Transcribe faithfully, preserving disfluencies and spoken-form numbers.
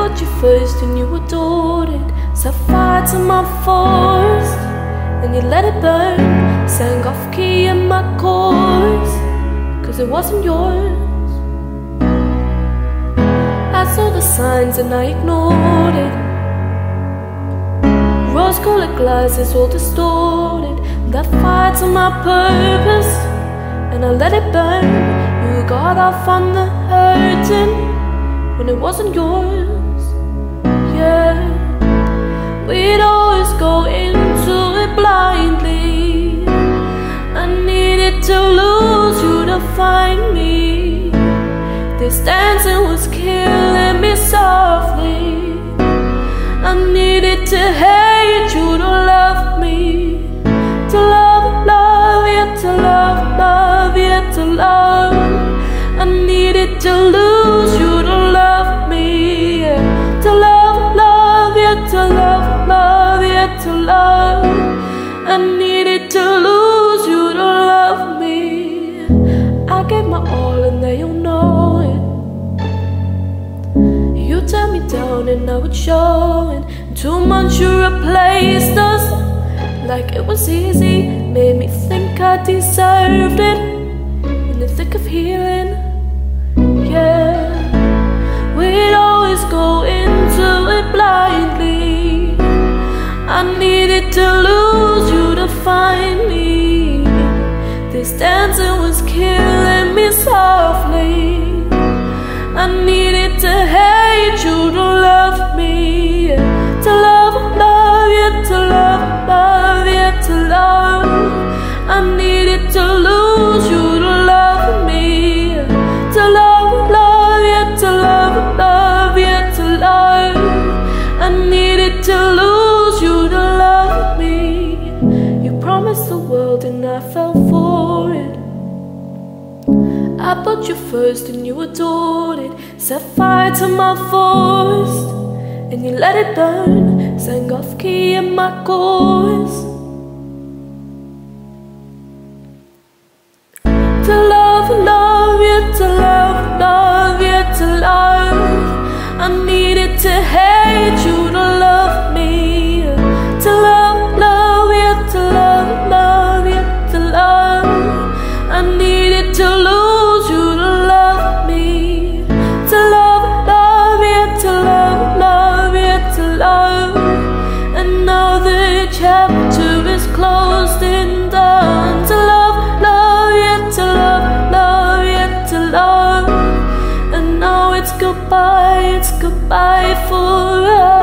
put you first and you adored it. Set fire to my forest and you let it burn. Sang off key in my chorus, cause it wasn't yours. I saw the signs and I ignored it. Rose-colored glasses all distorted. That fire to my purpose and I let it burn. You got off on the hurting when it wasn't yours. Yeah, we'd always go into it blindly. I needed to lose you to find me. This dancing was killing me softly. I needed to hate you to love me. To love, love, yeah, to love, love, yeah, to love. I needed to lose you to love me, yeah. To love, love, yeah, to love, love, yeah, to love. I needed to lose you to love me. I gave my all and they all know it. You turned me down and now it's showing. In two months you replaced us like it was easy. Made me think I deserved it. In the thick of healing, yeah, we'd always go into it blindly. I needed to lose you to find me. This dancing was killing me softly. I needed to hate you to love me. To love, love, yeah, to love, love, yeah, to love. I needed to lose you to love me. To love, love, yeah, to love, love, yeah, to love. I needed to lose you to love me. You promised the world and I fell for it. I put you first and you adored it. Set fire to my forest and you let it burn. Sang off key in my chorus. To love, love, yeah, to love, love, yeah, to love. I needed to hate you to love me. To love, love, yeah, to love, love, yeah, to love. I needed to lose you to love me. To love, love, yeah, to love, love, yeah, to love. And now the chapter is closed and done. To love, love, yeah, to love, love, yeah, to love. And now it's goodbye, it's goodbye for us.